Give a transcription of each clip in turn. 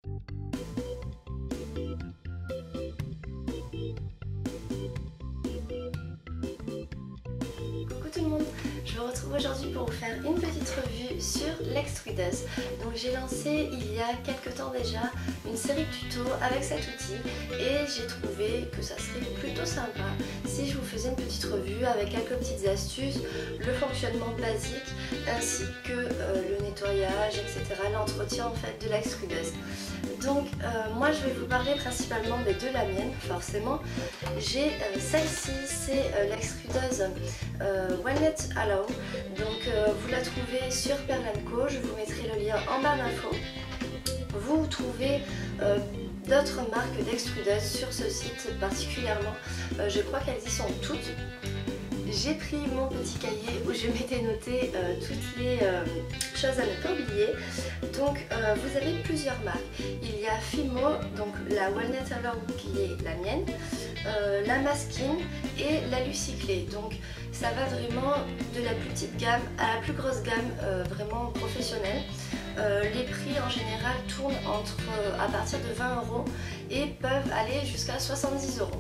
Coucou tout le monde, je vous retrouve aujourd'hui pour vous faire une petite revue sur l'extrudeuse. Donc j'ai lancé il y a quelques temps déjà une série de tutos avec cet outil et j'ai trouvé que ça serait plutôt sympa si je vous faisais une petite revue avec quelques petites astuces, le fonctionnement basique ainsi que le nettoyage, etc., l'entretien en fait de l'extrudeuse. Donc moi je vais vous parler principalement de la mienne, forcément. J'ai celle-ci, c'est l'extrudeuse Walnut Aloe. Donc vous la trouvez sur Pearl & Co, je vous mettrai le lien en barre d'infos. Vous trouvez d'autres marques d'extrudeuses sur ce site particulièrement, je crois qu'elles y sont toutes. J'ai pris mon petit cahier où je m'étais noté toutes les choses à ne pas oublier. Donc vous avez plusieurs marques. Il y a Fimo, donc la Walnut Aloe qui est la mienne, la Maskin et la Lucyclé. Donc ça va vraiment de la plus petite gamme à la plus grosse gamme, vraiment professionnelle. Les prix en général tournent à partir de 20 € et peuvent aller jusqu'à 70 €.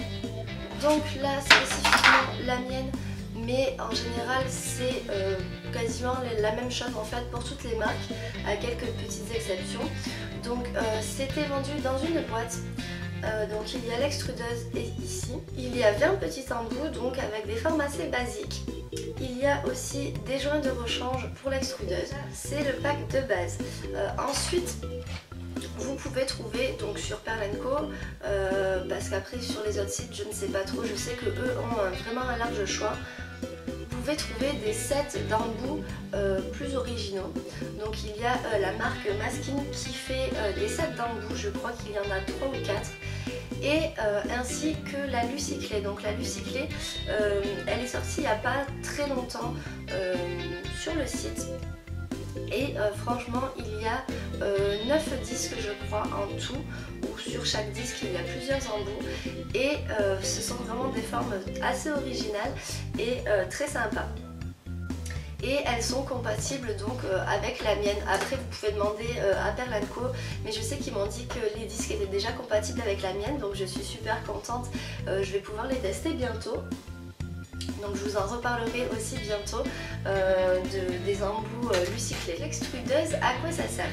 Donc là spécifiquement la mienne, mais en général c'est quasiment la même chose en fait pour toutes les marques, à quelques petites exceptions. Donc c'était vendu dans une boîte. Donc il y a l'extrudeuse ici, il y a 20 petits embouts donc avec des formes assez basiques. Il y a aussi des joints de rechange pour l'extrudeuse, c'est le pack de base. Ensuite vous pouvez trouver donc sur Pearl & Co, parce qu'après sur les autres sites je ne sais pas trop, je sais que eux ont vraiment un large choix. Vous pouvez trouver des sets d'embouts plus originaux. Donc il y a la marque Maskin qui fait des sets d'embouts, je crois qu'il y en a 3 ou 4. Et ainsi que la Lucyclé. Donc la Lucyclé, elle est sortie il n'y a pas très longtemps sur le site. Et franchement il y a 9 disques je crois en tout, où sur chaque disque il y a plusieurs embouts et ce sont vraiment des formes assez originales et très sympas. Et elles sont compatibles donc avec la mienne. Après vous pouvez demander à Pearl & Co, mais je sais qu'ils m'ont dit que les disques étaient déjà compatibles avec la mienne, donc je suis super contente. Je vais pouvoir les tester bientôt. Donc je vous en reparlerai aussi bientôt des embouts Lucyclé. L'extrudeuse, à quoi ça sert?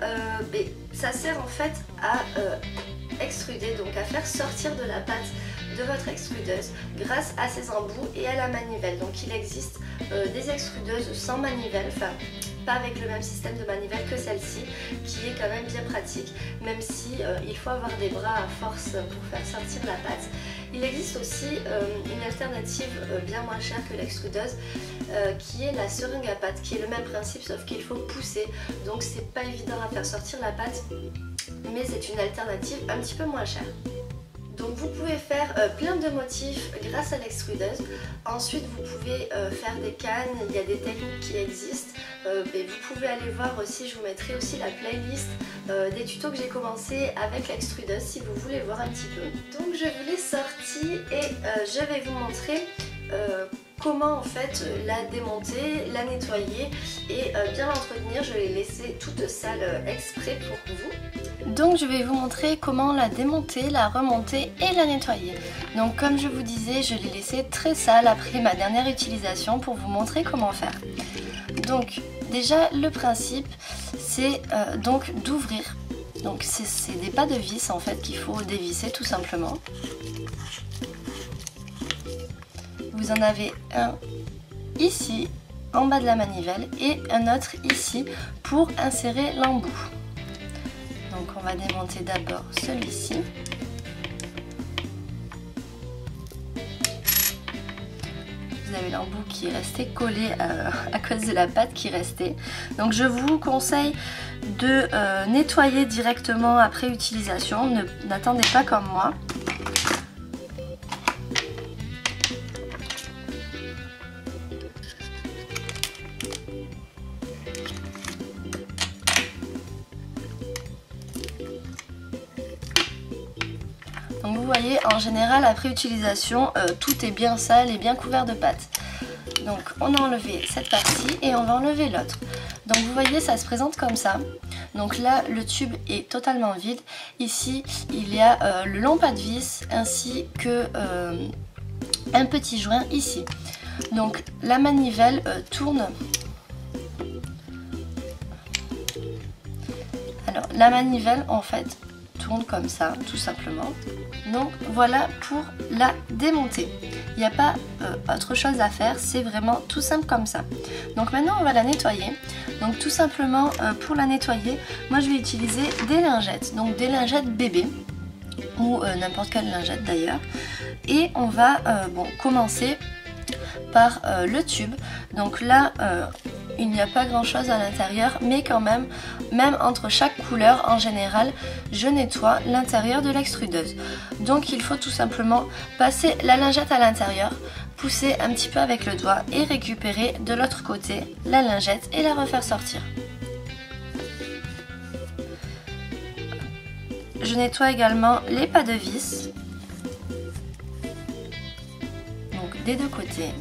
Ça sert en fait à extruder, donc à faire sortir de la pâte de votre extrudeuse grâce à ces embouts et à la manivelle. Donc il existe des extrudeuses sans manivelle, enfin pas avec le même système de manivelle que celle-ci, qui est quand même bien pratique, même si il faut avoir des bras à force pour faire sortir la pâte. Il existe aussi une alternative bien moins chère que l'extrudeuse, qui est la seringue à pâte, qui est le même principe sauf qu'il faut pousser, donc c'est pas évident à faire sortir la pâte, mais c'est une alternative un petit peu moins chère. Donc vous pouvez faire plein de motifs grâce à l'extrudeuse. Ensuite vous pouvez faire des cannes, il y a des techniques qui existent. Vous pouvez aller voir aussi, je vous mettrai aussi la playlist des tutos que j'ai commencé avec l'extrudeuse si vous voulez voir un petit peu. Donc je vous l'ai sortie et je vais vous montrer comment en fait la démonter, la nettoyer et bien l'entretenir. Je l'ai laissée toute sale exprès pour vous. Donc je vais vous montrer comment la démonter, la remonter et la nettoyer. Donc comme je vous disais, je l'ai laissée très sale après ma dernière utilisation pour vous montrer comment faire. Donc déjà le principe c'est donc d'ouvrir. Donc c'est des pas de vis en fait qu'il faut dévisser tout simplement. Vous en avez un ici en bas de la manivelle et un autre ici pour insérer l'embout. Donc on va démonter d'abord celui-ci. Vous avez l'embout qui est resté collé à cause de la pâte qui restait. Donc je vous conseille de nettoyer directement après utilisation. N'attendez pas comme moi. Donc vous voyez, en général après utilisation tout est bien sale et bien couvert de pâte. Donc on a enlevé cette partie et on va enlever l'autre. Donc vous voyez, ça se présente comme ça. Donc là le tube est totalement vide. Ici il y a le long pas de vis ainsi que un petit joint ici. Donc la manivelle tourne. Alors la manivelle en fait tourne comme ça tout simplement. Donc voilà pour la démonter. Il n'y a pas autre chose à faire, c'est vraiment tout simple comme ça. Donc maintenant on va la nettoyer. Donc tout simplement pour la nettoyer, moi je vais utiliser des lingettes. Donc des lingettes bébé ou n'importe quelle lingette d'ailleurs. Et on va commencer par le tube. Donc là il n'y a pas grand chose à l'intérieur, mais quand même entre chaque couleur en général je nettoie l'intérieur de l'extrudeuse. Donc il faut tout simplement passer la lingette à l'intérieur, pousser un petit peu avec le doigt et récupérer de l'autre côté la lingette et la refaire sortir. Je nettoie également les pas de vis, donc des deux côtés.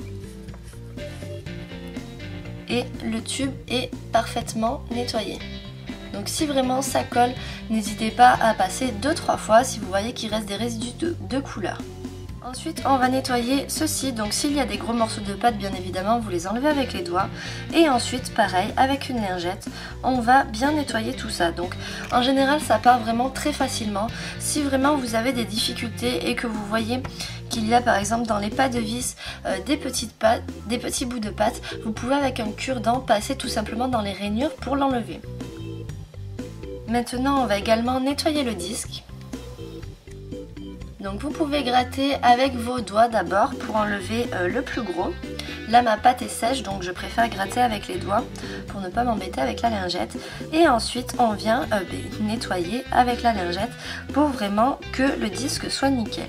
Et le tube est parfaitement nettoyé. Donc si vraiment ça colle, n'hésitez pas à passer 2-3 fois si vous voyez qu'il reste des résidus de couleur. Ensuite on va nettoyer ceci, donc s'il y a des gros morceaux de pâte bien évidemment vous les enlevez avec les doigts. Et ensuite pareil avec une lingette on va bien nettoyer tout ça. Donc en général ça part vraiment très facilement. Si vraiment vous avez des difficultés et que vous voyez qu'il y a par exemple dans les pas de vis des petits bouts de pâte, vous pouvez avec un cure-dent passer tout simplement dans les rainures pour l'enlever. Maintenant on va également nettoyer le disque. Donc vous pouvez gratter avec vos doigts d'abord pour enlever le plus gros. Là ma pâte est sèche donc je préfère gratter avec les doigts pour ne pas m'embêter avec la lingette. Et ensuite on vient nettoyer avec la lingette pour vraiment que le disque soit nickel.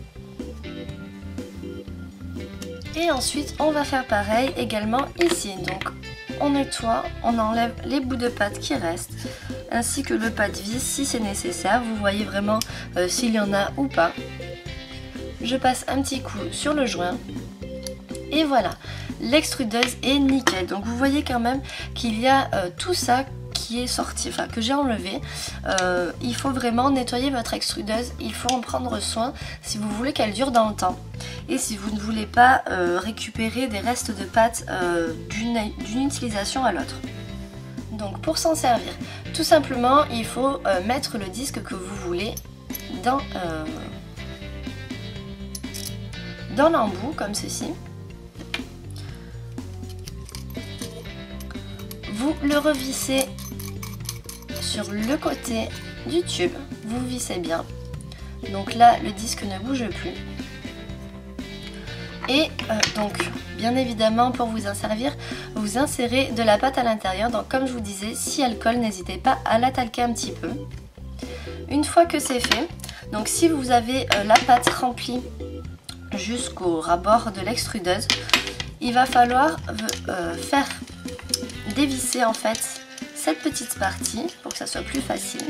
Et ensuite on va faire pareil également ici. Donc on nettoie, on enlève les bouts de pâte qui restent, ainsi que le pas de vis si c'est nécessaire. Vous voyez vraiment s'il y en a ou pas. Je passe un petit coup sur le joint. Et voilà, l'extrudeuse est nickel. Donc vous voyez quand même qu'il y a tout ça qui est sorti, enfin que j'ai enlevé. Il faut vraiment nettoyer votre extrudeuse, il faut en prendre soin si vous voulez qu'elle dure dans le temps. Et si vous ne voulez pas récupérer des restes de pâte d'une utilisation à l'autre. Donc pour s'en servir, tout simplement il faut mettre le disque que vous voulez dans l'embout comme ceci. Vous le revissez sur le côté du tube, vous vissez bien. Donc là le disque ne bouge plus. Et donc bien évidemment pour vous en servir, vous insérez de la pâte à l'intérieur. Donc comme je vous disais, si elle colle, n'hésitez pas à la talquer un petit peu. Une fois que c'est fait, donc si vous avez la pâte remplie jusqu'au ras-bord de l'extrudeuse, il va falloir faire dévisser en fait cette petite partie pour que ça soit plus facile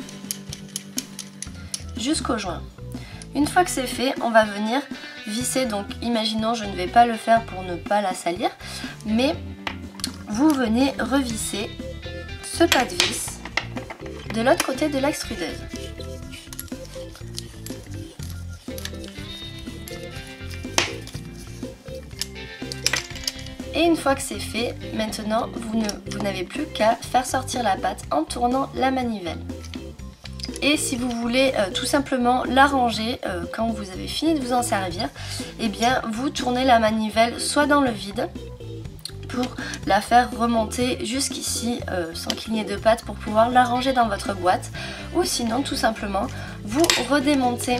jusqu'au joint. Une fois que c'est fait, on va venir visser. Donc imaginons, je ne vais pas le faire pour ne pas la salir, mais vous venez revisser ce pas de vis de l'autre côté de l'extrudeuse. Et une fois que c'est fait, maintenant vous n'avez plus qu'à faire sortir la pâte en tournant la manivelle. Et si vous voulez tout simplement la ranger quand vous avez fini de vous en servir, eh bien vous tournez la manivelle soit dans le vide pour la faire remonter jusqu'ici sans qu'il n'y ait de pâte pour pouvoir la ranger dans votre boîte, ou sinon tout simplement vous redémontez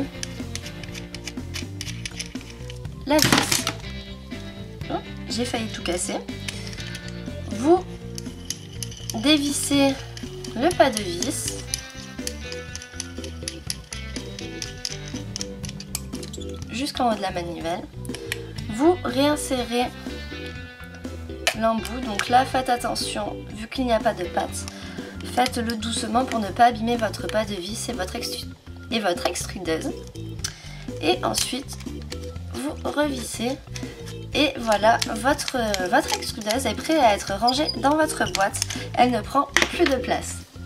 la vis. Oh, j'ai failli tout casser. Vous dévissez le pas de vis. Jusqu'en haut de la manivelle, vous réinsérez l'embout. Donc là faites attention, vu qu'il n'y a pas de pâte, faites-le doucement pour ne pas abîmer votre pas de vis et votre extrudeuse. Et ensuite vous revissez et voilà, votre extrudeuse est prête à être rangée dans votre boîte. Elle ne prend plus de place.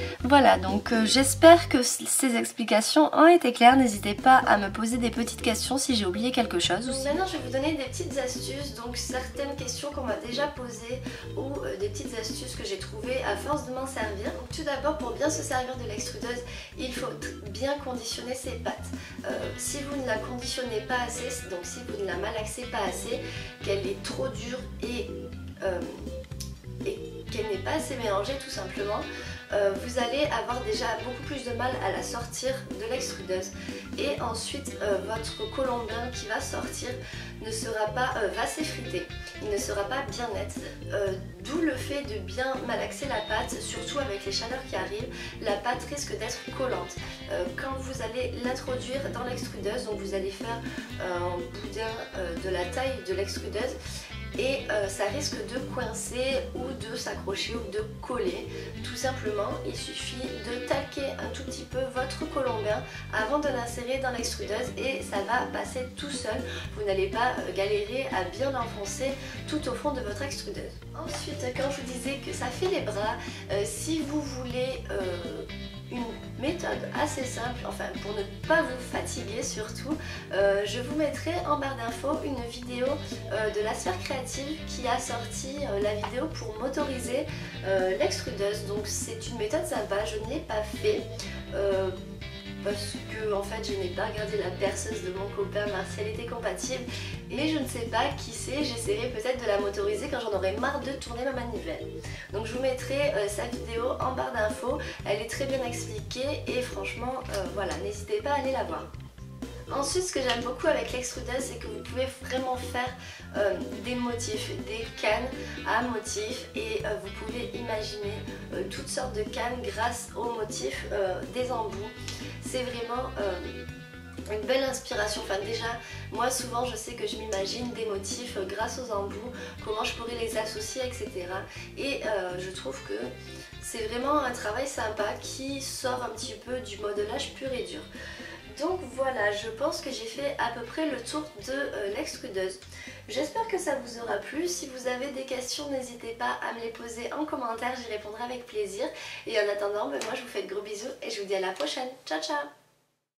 Voilà, donc j'espère que ces explications ont été claires. N'hésitez pas à me poser des petites questions si j'ai oublié quelque chose. Donc maintenant je vais vous donner des petites astuces, donc certaines questions qu'on m'a déjà posées ou des petites astuces que j'ai trouvées à force de m'en servir. Donc tout d'abord, pour bien se servir de l'extrudeuse, il faut bien conditionner ses pâtes. Si vous ne la conditionnez pas assez, donc si vous ne la malaxez pas assez, qu'elle est trop dure et qu'elle n'est pas assez mélangée tout simplement, vous allez avoir déjà beaucoup plus de mal à la sortir de l'extrudeuse, et ensuite votre colombin qui va sortir ne sera pas, va s'effriter, il ne sera pas bien net, d'où le fait de bien malaxer la pâte, surtout avec les chaleurs qui arrivent. La pâte risque d'être collante quand vous allez l'introduire dans l'extrudeuse, donc vous allez faire un boudin de la taille de l'extrudeuse, et ça risque de coincer ou de s'accrocher ou de coller. Tout simplement, il suffit de talquer un tout petit peu votre colombin avant de l'insérer dans l'extrudeuse et ça va passer tout seul. Vous n'allez pas galérer à bien l'enfoncer tout au fond de votre extrudeuse. Ensuite, quand je vous disais que ça fait les bras, si vous voulez une méthode assez simple, enfin pour ne pas vous fatiguer surtout, je vous mettrai en barre d'infos une vidéo de la Sphère Créative qui a sorti la vidéo pour motoriser l'extrudeuse. Donc c'est une méthode sympa, je ne l'ai pas fait parce que en fait je n'ai pas regardé la perceuse de mon copain voir si elle était compatible, et je ne sais pas, qui sait, j'essaierai peut-être de la motoriser quand j'en aurai marre de tourner ma manivelle. Donc je vous mettrai sa vidéo en barre d'infos, elle est très bien expliquée et franchement voilà, n'hésitez pas à aller la voir. Ensuite, ce que j'aime beaucoup avec l'extrudeuse, c'est que vous pouvez vraiment faire des motifs, des cannes à motifs, et vous pouvez imaginer toutes sortes de cannes grâce aux motifs des embouts. C'est vraiment une belle inspiration. Enfin déjà, moi souvent je sais que je m'imagine des motifs grâce aux embouts, comment je pourrais les associer, etc. Et je trouve que c'est vraiment un travail sympa qui sort un petit peu du modelage pur et dur. Donc voilà, je pense que j'ai fait à peu près le tour de l'extrudeuse. J'espère que ça vous aura plu. Si vous avez des questions, n'hésitez pas à me les poser en commentaire, j'y répondrai avec plaisir. Et en attendant, moi je vous fais de gros bisous et je vous dis à la prochaine. Ciao ciao!